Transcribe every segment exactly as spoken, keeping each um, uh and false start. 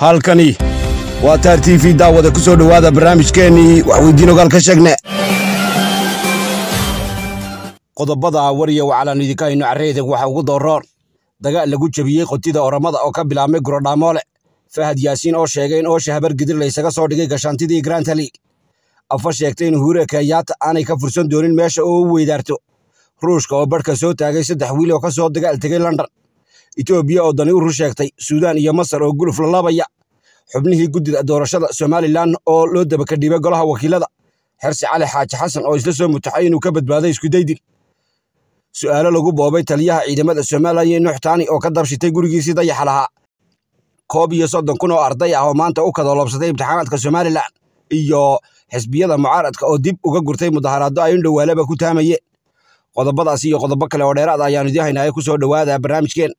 halkani waa Taar T V daawada ku soo dhawaada barnaamijkeeni wax weydiin ogaal ka sheegne qodobada wariyo wacalan idinka inu careeyay waxa ugu dooroon dagaal lagu jabiyay qotida oramada oo ka bilaabmay Gurodhamoole Fahad Yaasiin oo sheegay in oo shahabar gidir la isaga soo dhigay gashaantidii Grand League afa sheegtay in Uhuru Kenyatta aanay ka fursan doonin meesha oo u weydaarto Ruushka oo barka soo taagay saddex wiil oo ka soo dagaal tagay London Ethiopia oo dani u rusheegtay Suudaan iyo Masar oo guluf la laabaya xubnihii guddida doorashada Somaliland oo loo daba ka dhibay golaha wakiilada Xirsi Cali Xaaji Xasan oo isla soo mutaxay inuu ka badbaaday isku daydin su'aalo lagu boobay taliyaha ciidamada Soomaaliya Nuux Taani oo ka dabshitay gurigiisii dayax lahaa koob iyo soddon kun oo arday ah oo maanta u kadolobsaday imtixaanaadka Somaliland iyo xisbiyada mucaaradka oo dib uga gurtay mudaharaado ay indhowaalaba ku taamayeen qodobadaas iyo qodobo kale oo dheeraad ayaan idin haynaa ku soo dhawaada barnaamijkeen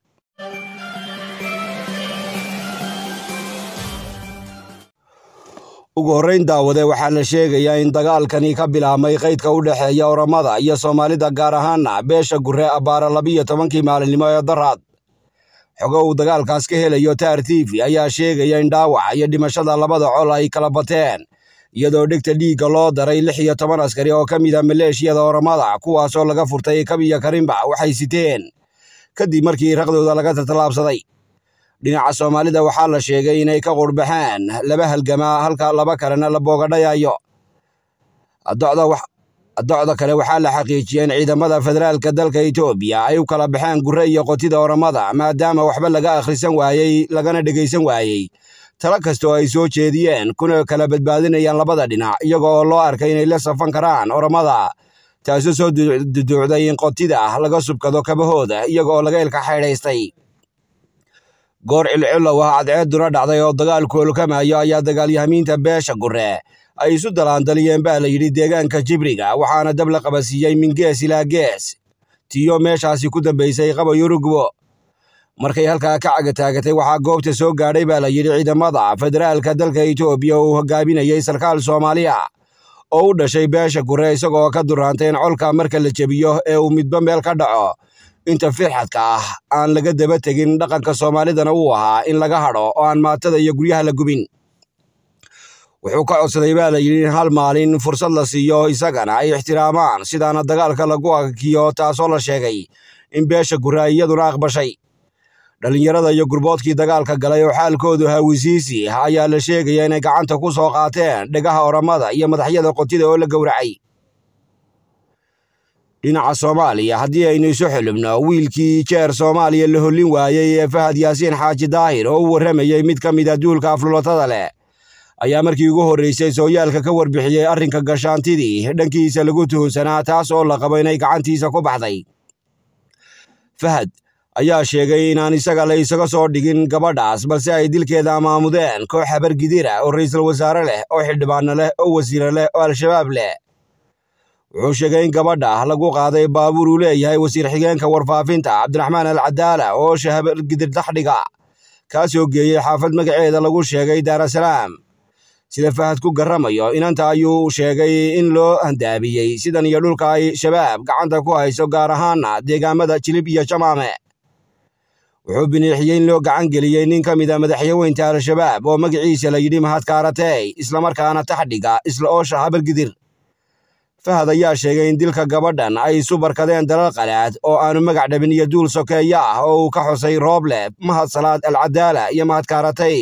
ugu horreyn daawade waxaa la sheegayaa in dagaalkani ka bilaabmay qaydka u dhaxeeya oramada iyo Soomaalida gaar ahaan beesha Gurre abaara laba iyo tobankii maalinimo ee daraad xogo uu dagaalkaas ka helayo Taar T V ayaa sheegaya in dhaawac iyo dhimashada labada col ay kala bateen iyadoo dhigta dhiigga loo daray lix iyo toban askari oo ka mid ah maleeshiyada oramada kuwaas oo laga furtay Kabiya Karimba waxay siteen kadib markii raqdooda laga talaabsaday dhinaca Soomaalida waxaa la sheegay inay ka qurbaxeen laba halgama halka laba kalena la boogadhayayo adocda wax adocda kale waxaa la xaqiijiyay in ciidamada federaalka dalka Ethiopia ay u kala baxeen Gurre iyo qotida oramada maadaama waxba laga akhrisan waayay lagana dhageysan waayay tala kasto ay soo jeediyeen kuna kala badbaadinayaan labada dhinac iyagoo loo arkay inay la safan karaan oramada taasoo soo duduucday in qotida laga subkado kabahooda iyagoo laga ilka xeedaystay goor cilcilo waa cadceeduna dhacday oo dagaalku olkamayo ayaa dagaalyahamiinta beesha Gurre ay isu dalaandaliyeen baa la yidhi deegaanka Jibriga waxaana dab la qabasiiyey min gees ilaa gees tiyo meeshaasi ku dambaysay qaba Yurugbo markay halkaa ka cagataagatay waxaa goobta soo gaadhay baa la yidhi ciidamada federaalka dalka Ethiopia oo hogaaminayay sarkaal Soomaaliya oo u dhashay beesha Gurre isagoo ka duraantay in colka marka la jabiyo ee uu midba meel ka dhaco inta firxadka ah aan laga daba tegin dhaqanka Soomaalidana uu ahaa in laga hadho oo aan maatada iyo guryaha la gubin wuxuu ka codsaday baa la yidhi in hal maalin fursad la siiyo isagana ay ixtiraamaan sidaana dagaalka lagu akiyo taasoo la sheegay in beesha Gurre iyaduna aqbashay dhalinyarada iyo gurboodkii dagaalka galay oo xaalkoodu hawisiisi ayaa la sheegaya inay gacanta ku soo qaateen dhegaha oramada iyo madaxyada qotida oo la gowracay dhinaca Soomaaliya haddii aynu isu xilibno wiilkii jeer Soomaaliya la holin waayay ee Fahad Yaasiin Xaaji Daahir oo u waramayay mid ka mid ah duulka aflulatada leh ayaa markii ugu horreysay sooyaalka ka warbixiyay arrinka gashaantidii dhankiisa lagu tuhunsanaa taas oo la qabo inay gacantiisa ku baxday Fahad ayaa sheegay inaan isaga la isaga soo dhigin gabadhaas balse ay dilkeeda maamudeen koox habar gidira oo ra'iisul wasaare leh oo xildhibaano leh oo wasiir leh oo al-shabaab leh wuxuu sheegay in gabadha lagu qaaday baabuur uu leeyahay wasiir xigeenka warfaafinta Cabdiraxmaan Al-Cadaala oo shahabar gidir dhaxdhiga ka soo geeyay xaafad magaceeda lagu sheegay Dar es Salaam sida Fahad ku garamayo inanta ayuu sheegay in loo handaabiyay sidan iyo dhulka ay shabaab gacanta ku hayso gaar ahaan deegaamada Jilib iyo Jamaame wuxuu biniixiyay in loo gacan geliyay nin ka mid ah madaxweynaha al-shabaab oo magaciisa la yidhi Mahad Kaaratay isla markaana taxdhiga isla oo shahabar gidir Fahad ayaa sheegay in dilka gabadhan ay isu barkadeen dalal qalaad oo aanu magac dhabin iyo duul sokeeya ah oo uu ka xusay Rooble Mahad Salaad Al-Cadaala iyo Mahad Kaaratay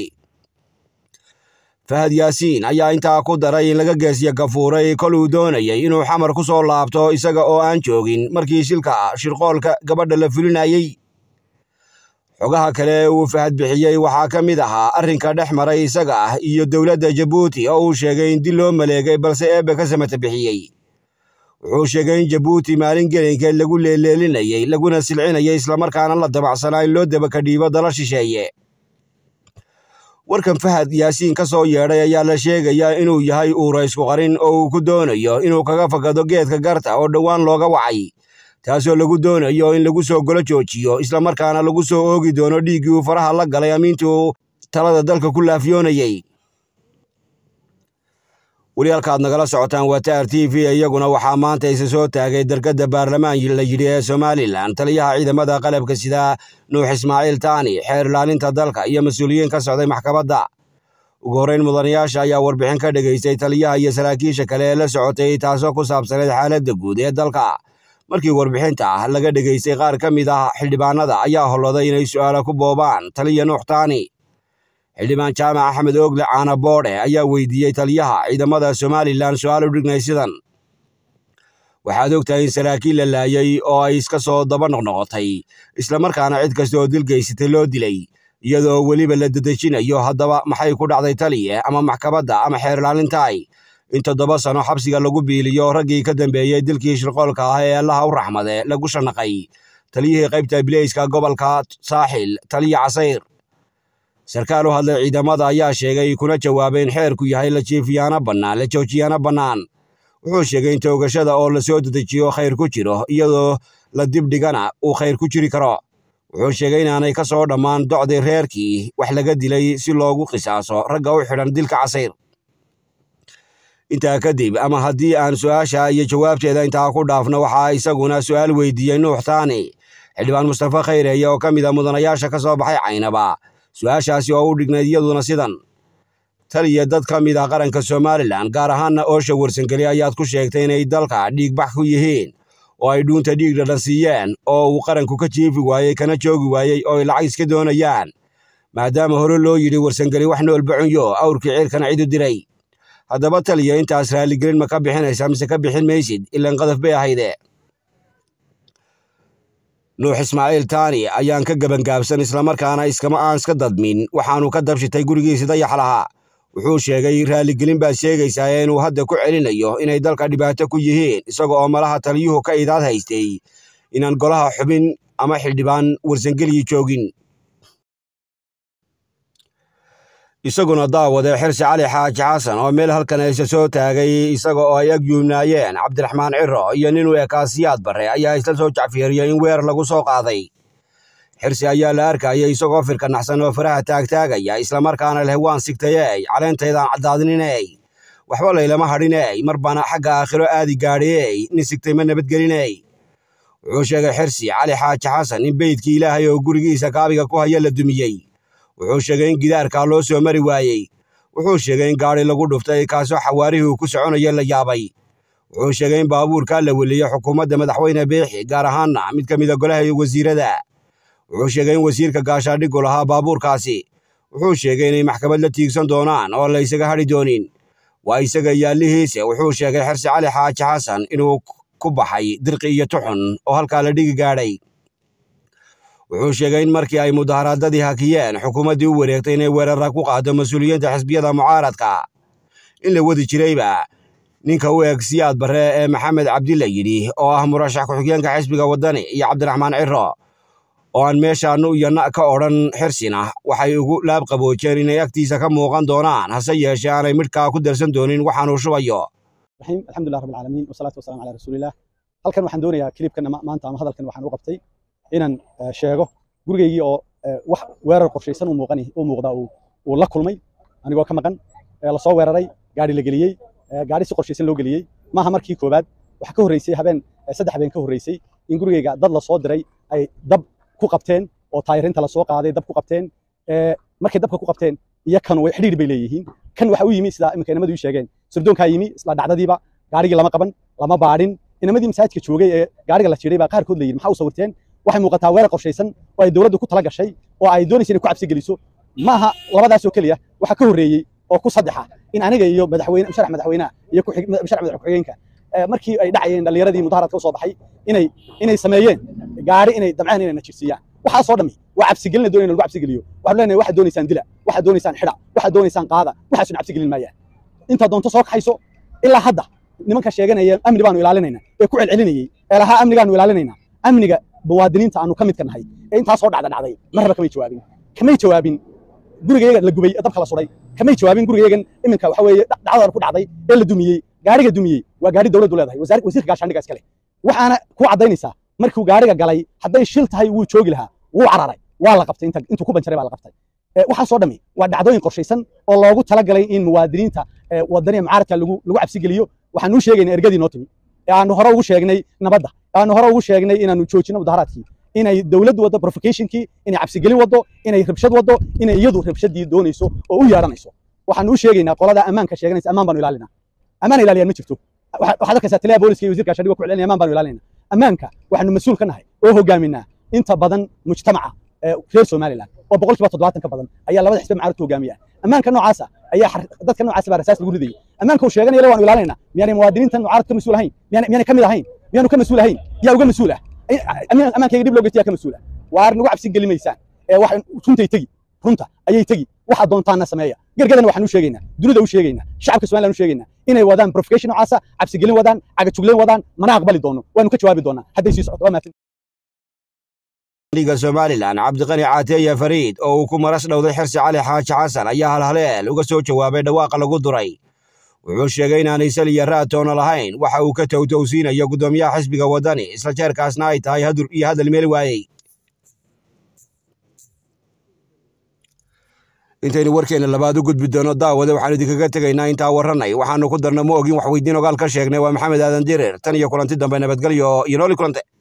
Fahad Yaasiin ayaa intaa ku daray in laga geesiyo gafuuray kol uu doonayay inuu xamar ku soo laabto isaga oo aan joogin markii shilka shirqoolka gabadha la fulinayay xogaha kale uu Fahad bixiyay waxaa ka mid ahaa arrinka dhex maray isaga ah iyo dowladda Djibouti oo uu sheegay in dil loo maleegay balse eebbe ka samata bixiyay wuxuu sheegay in Djibouti maalin gelinkeed lagu leeleelinayay laguna silcinayay isla markaana la dabacsanaa in loo daba ka dhiibo dala shisheeye warkan Fahad Yaasiin ka soo yeedhay ayaa la sheegayaa inuu yahay uura isku qarin oo uu ku doonayo inuu kaga fakado geedka garta oo dhowaan looga wacay taasoo lagu doonayo in lagu soo golo joojiyo isla markaana lagu soo oogi doono dhiiggii uu faraha la galay amiintuu talada dalka ku laafiyoonayay weli halkaad nagala socotaan waa Taar T V iyaguna waxaa maanta isa soo taagay dargada baarlamaanka la yiri ee Soomaaliland taliyaha ciidamada qalabka sida Nuux Ismaaciil Taani xeer ilaalinta dalka iyo mas'uuliyiin ka socday maxkamadda ugu horeyn mudanayaasha ayaa warbixin ka dhageystay taliyaha iyo saraakiisha kale ee la socotay taasoo ku saabsaneyd xaaladda guud ee dalka markii warbixinta laga dhageystay qaar ka mid ah xildhibaanada ayaa holoday inay su'aalo ku boobaan taliya Nuux Taani xildhibaan jaamac axmed oogle caana boodhe ayaa weydiiyey taliyaha ciidamada Soomaaliland su'aal u dhignay sidan waxaad ogtahay in saraakiil la laayay oo ay iska soo daba noqnoqotay isla markaana cid kasta oo dil geysatay loo dilay iyadoo weliba la dedejinayo haddaba maxay ku dhacday taliye ama maxkamadda ama xeer ilaalintaay in toddoba sano xabsiga lagu biiliyo raggii ka dambeeyey dilkii shirqoolka ah ee allaha u raxmade lagu shanaqay taliyihii qaybta bileyska gobolka saaxil taliya casayr sarkaal u hadlay ciidamada ayaa sheegay kuna jawaabay in xeerku yahay la jiifiyaana bannaan la joojiyana bannaan wuxuu sheegay in toogashada oo la soo dedejiyo khayr ku jiro iyadoo la dibdhigana uu khayr ku jiri karo wuxuu sheegay inaanay ka soo dhammaan docday reerkii wax laga dilay si loogu qisaaso ragga u xidhan dilka casayr intaa kadib ama haddii aan su'aasha iyo jawaabteeda intaa ku dhaafno waxaa isaguna su'aal weydiiyey Nuux Taani xildhibaan Mustafa Khayreeye oo ka mid ah mudanayaasha ka soo baxay Caynaba su'aashaasi oo u dhignayd iyaduna sidan taliya dad ka mid ah qaranka Soomaaliland gaar ahaanna oosha warsangeli ayaad ku sheegtay inay dalka dhiig bax ku yihiin oo ay dhuunta dhiig dhadhansiiyeen oo uu qaranku ka jiifi waayey kana joogi waayey oo ay lacag iska doonayaan maadaama hore loo yidhi warsangeli wax nool bacunyo awrkii ciirkana cidu diray haddaba taliya intaas raaligelin ma ka bixinaysaa mise ka bixin maysid ilaan qadaf bay ahayde Nuux Ismaaciil Taani ayaan ka gabangaabsan isla markaana iskama aan iska dadmin waxaanu ka dabshitay gurigiisa dayax lahaa wuxuu sheegay raaligelin baa sheegaysaa inuu hadda ku celinayo inay dalka dhibaato ku yihiin isaga oo malaha taliyuhu ka idaad haystay inaan golaha xubin ama xildhibaan warsangeli joogin isaguna daawade xirsi cali xaaji xasan oo meel halkan ay soo taagay isaga oo ay ag yuumnaayeen Cabdiraxmaan Ciro iyo nin u ekaasiyaad bare ayaa isla soo jacfeeriyay in weer lagu soo qaaday xirsi ayaa la arkayay isagoo firka naxsan oo faraha taagtaagaya isla markaana leh waan sigtayay caleentaydan cadaadninay waxba laylama hadhinay mar bana xagga aakhiro aadi gaadhiyay nin sigtay ma nabadgelinay wuxuu sheegay xirsi cali xaaji xasan in beydkii ilaahay oo gurigiisa kaabiga ku haya la dumiyey wuxuu sheegay in gidaarka loo soo mari waayey wuxuu sheegay in gaari lagu dhuftay kaasoo xawaarihii ku soconaya la yaabay wuxuu sheegay in baabuurka la weliyo xukuumadda madaxweyne Biixi gaar ahaanna mid ka mid ah golaha wasiirada wuxuu sheegay in wasiirka gaashaadhigu lahaa baabuurkaasi wuxuu sheegay inay maxkamad la tiigsan doonaan oo la isaga hadhi doonin waa isaga yaalihiisa wuxuu sheegay xirsi cali xaaji xasan inuu ku baxay dirqi iyo tuxun oo halkaa la dhigi gaadhay wuxuu sheegay in markii ay mudaharaadadii hakiyeen xukuumaddii u wareegtay inay weerara ku qaado mas'uuliyiinta xisbiyada mucaaradka in la wadi jirayba ninka u eg siyaad bare ee Maxamed Cabdilla yidhi oo ah murashax ku-xigeenka xisbiga wadani iyo Cabdiraxmaan Ciro oo aan meeshaanu iyo na ka odhan xirsina waxay ugu laab qaboojeen inay agtiisa ka muuqan doonaan hase yeeshee aanay midhkaa ku darsan doonin waxaanu shubayo alxamdulilah rabbil caalamiin wasalaatu wasalaamu calaa rasuulillaah halkan waxaan doonayaa kilibkan maanta ama hadalkan waxaan u qabtay inaan sheego gurigaygii oo wax weerar qorshaysan u muuqani u muuqda uu la kulmay anigoo ka maqan la soo weeraray gaari la geliyey gaari si qorshaysan loo geliyey maaha markii koobaad waxa ka horreysay habeen saddex habeen ka horreysay in gurigayga dad la soo diray ay dab ku qabteen oo taayirinta la soo qaaday dab ku qabteen markay dabka ku qabteen iyo kan way xidhiir bay leeyihiin kan waxa uu yimi sida imika inamadu sheegeen sirdoonka yimi isla dhacdadiiba gaarigii lama qaban lama baadhin inamadii masaajidka joogay ee gaariga la jiray baa qaarkood la yiri maxaa u sawirteen waxay muuqataa weerar qorshaysan oo ay dawladdu ku tala gashay oo ay doonayso inay ku cabsi geliso maaha labadaas oo kaliya waxa ka horreeyay oo ku saddexa in aniga iyo madaxweyne musharax madaxweynaha iyo ku musharax madax ku-xigeenka markii ay dhacayeen dhalinyaradi mudaharaadka soo baxay inay inay sameeyeen gaari inay damcaan inay najirsiyaan waxa soo dhami waa cabsi gelin doonayeen lagu cabsi geliyo waxa leenahay waxa doonaysaan dila waxa doonaysaan xidha waxa doonaysaan qaada waxa soo cabsi gelin maayaan inta doonto soo kaxayso ilaa hadda nimanka sheeganaya amni baanu ilaalinayna ee ku celcelinayay ee laha amnigaanu ilaalinayna amniga muwaadiniinta aanu ka mid ka nahay ee intaas soo dhacda dhacday marba kamay jawaabin kamay jawaabin gurigayga la gubay dabka la suray kamay jawaabin gurigaygan iminka waxa weeye dhacdada ku dhacday ee la dumiyey gaariga dumiyey waa gaari dawladdu leedahay wasaaradda wasiirka gaashaandhiga iskale waxaana ku cadaynaysaa markuu gaariga galay hadday shil tahay wuu joogi lahaa wuu cararay waa la qabtay intuu ku banjaray baa la qabtay waxa soo dhami waa dhacdooyin qorshaysan oo loogu talagalay in muwaadiniinta wadaniga mucaaradka lagu lagu cabsi geliyo waxaan u sheegaynaa ergadii noo timi ee aanu hore ugu sheegnay nabadda aanu hore ugu sheegnay inaanu joojino mudaharaadkii inay dawladdu waddo provocationkii inay cabsi gelin waddo inay rabshad waddo inay iyadu rabshadii doonayso oo u yeeranayso waxaan u sheegaynaa qolada ammaanka sheeganaysa ammaan baanu ilaalinaa ammaan ilaaliyaan ma jirto waxaad arkaysaa taliya booliska iyo wasiirka shariga ku celinaya ammaan baanu ilaalinaa ammaanka waxaanu mas'uul ka nahay oo hogaaminaa inta badan mujtamaca reer Soomaaliland oo boqolkiiba toddobaatan ka badan ayaa labada xisbi mucaaradku hogaamiya ammaanka noocaasa ayaa dadka noocaas baa rasaas lagu riday ammaanka uu sheeganaya waanu ilaalinaa miyaanay muwaadiniintan mucaarad ka mas'uul ahayn miyaanay ka mid ahayn miyaanu ka mas'uul ahayn yaa uga mas'uul ah ammaankayga dib loo geytiyaa ka mas'uul ah waar nagu cabsi gelimaysaan ee wax runtay tagi runta ayay tagi waxa doontaana sameeya gargadan waxaan u sheegaynaa dunida u sheegaynaa shacabka Soomaaliland u sheegaynaa inay wadaan provocation noocaasa cabsi gelin wadaan caga jugleen wadaan mana aqbali doono waanu ka jawaabi doonaa hadday sii socoto waa maatin liga Soomaaliland Cabdiqani Caatiye Fariid oo uu ku maras dhowday Xirsi Cali Xaaji Xasan ayaa hal haleel uga soo jawaabay dhawaaqa lagu duray wuxuu sheegay inaanay saliya raatoona lahayn waxa uu ka towtowsiinayo gudoomiyaha xisbiga wadani isla jeerkaasna ay tahay hadur iyo hadal meel waayay intaynu warkeena labaad u gudbi doono daawada waxaan idinkaga tegaynaa intaa waranay waxaanu ku darna ma ogin wax weydiin ogaal ka sheegnay waa Maxamed Aadan Dirir tan iyo kulanti dambe nabadgelyo iyo nooli kulante